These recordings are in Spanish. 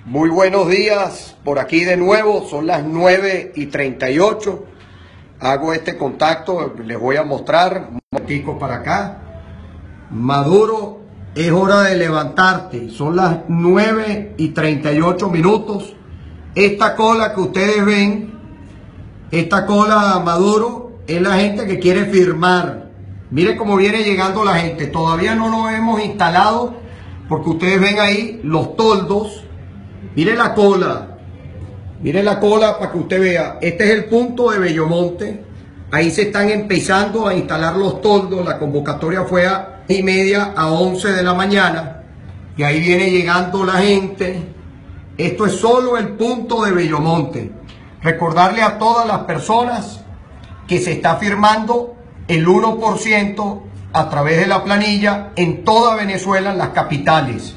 Muy buenos días, por aquí de nuevo, son las 9:38. Hago este contacto, les voy a mostrar un momentico para acá. Maduro, es hora de levantarte, son las 9:38 minutos. Esta cola que ustedes ven, esta cola Maduro, es la gente que quiere firmar. Miren cómo viene llegando la gente, todavía no nos hemos instalado, porque ustedes ven ahí los toldos. Miren la cola para que usted vea. Este es el punto de Bellomonte. Ahí se están empezando a instalar los toldos. La convocatoria fue a 9:30 a 11 de la mañana. Y ahí viene llegando la gente. Esto es solo el punto de Bellomonte. Recordarle a todas las personas que se está firmando el 1% a través de la planilla en toda Venezuela, en las capitales.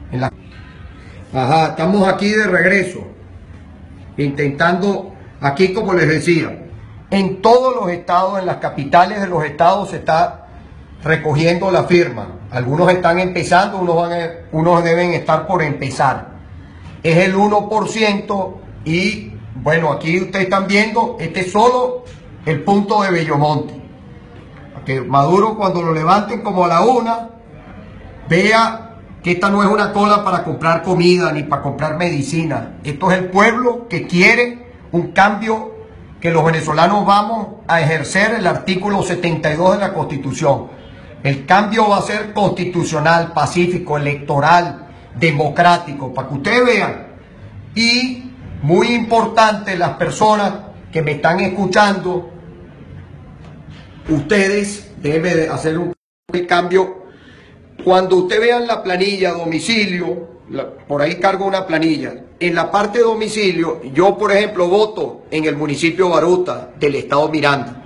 Estamos aquí de regreso, intentando, aquí como les decía, en todos los estados, en las capitales de los estados se está recogiendo la firma. Algunos están empezando, unos deben estar por empezar. Es el 1% y bueno, aquí ustedes están viendo, este es solo el punto de Bellomonte. Que Maduro cuando lo levanten como a la 1, vea que esta no es una cola para comprar comida ni para comprar medicina. Esto es el pueblo que quiere un cambio, que los venezolanos vamos a ejercer el artículo 72 de la Constitución. El cambio va a ser constitucional, pacífico, electoral, democrático, para que ustedes vean. Y muy importante, las personas que me están escuchando, ustedes deben de hacer un cambio. Cuando usted vean la planilla domicilio, por ahí cargo una planilla, en la parte de domicilio, yo por ejemplo voto en el municipio Baruta del estado Miranda.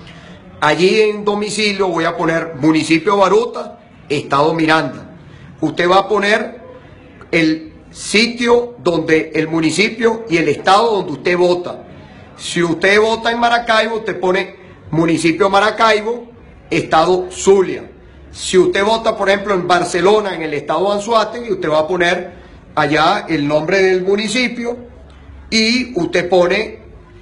Allí en domicilio voy a poner municipio Baruta, estado Miranda. Usted va a poner el sitio donde el municipio y el estado donde usted vota. Si usted vota en Maracaibo, usted pone municipio Maracaibo, estado Zulia. Si usted vota, por ejemplo, en Barcelona, en el estado Anzoátegui, usted va a poner allá el nombre del municipio y usted pone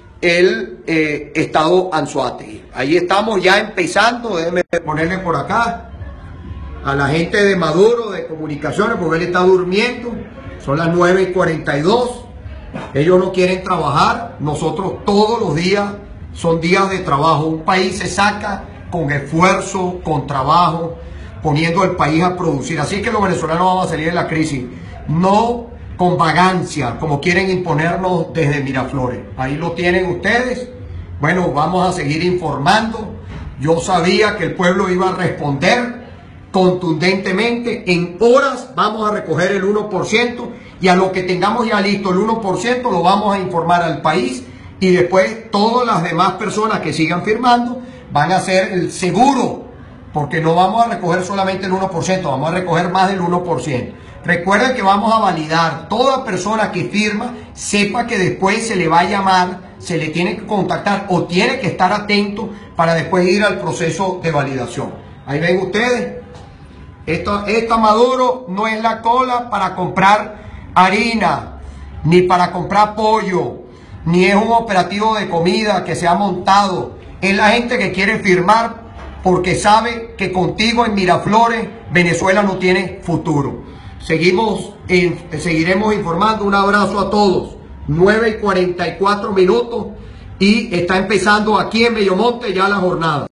el estado Anzoátegui. Ahí estamos ya empezando. Déjenme ponerle por acá a la gente de Maduro, de comunicaciones, porque él está durmiendo. Son las 9:42. Ellos no quieren trabajar. Nosotros todos los días son días de trabajo. Un país se saca con esfuerzo, con trabajo, poniendo el país a producir. Así que los venezolanos vamos a salir de la crisis, no con vagancia, como quieren imponernos desde Miraflores. Ahí lo tienen ustedes. Bueno, vamos a seguir informando. Yo sabía que el pueblo iba a responder contundentemente. En horas vamos a recoger el 1% y a lo que tengamos ya listo el 1% lo vamos a informar al país, y después todas las demás personas que sigan firmando van a hacer el seguro, porque no vamos a recoger solamente el 1%, vamos a recoger más del 1%. Recuerden que vamos a validar. Toda persona que firma, sepa que después se le va a llamar, se le tiene que contactar o tiene que estar atento para después ir al proceso de validación. Ahí ven ustedes, esta Maduro no es la cola para comprar harina, ni para comprar pollo, ni es un operativo de comida que se ha montado. Es la gente que quiere firmar porque sabe que contigo en Miraflores Venezuela no tiene futuro. Seguiremos informando. Un abrazo a todos. 9:44 minutos y está empezando aquí en Bellomonte ya la jornada.